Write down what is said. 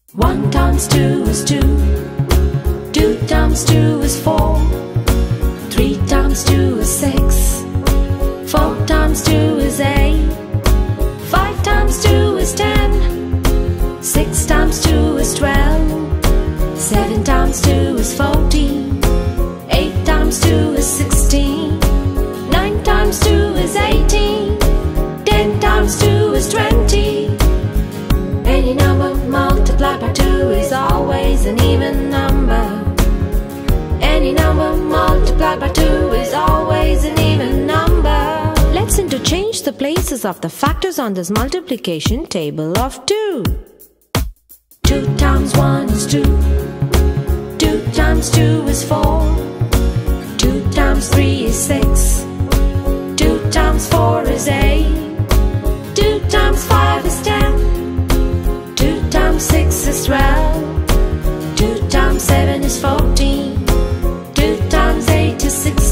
1 times 2 is 2. 2 times 2 is 4. 3 times 2 is 6. 4 times 2 is 8. 5 times 2 is 10. 6 times 2 is 12. 7 times 2 is 14. 8 times 2 is 16. 9 times 2 is 18. 10 times 2 is 20. Any number multiplied by 2 is always an even number. Any number multiplied by 2 is always an even number. Let's interchange the places of the factors on this multiplication table of 2. 2 times 1 is 2. 2 times 2 is 4. 2 times 3 is 6. 2 times 4 is 8. 2 times 5 is 10. 2 times 6 is 12. 2 times 7 is 14. 2 times 8 is 16.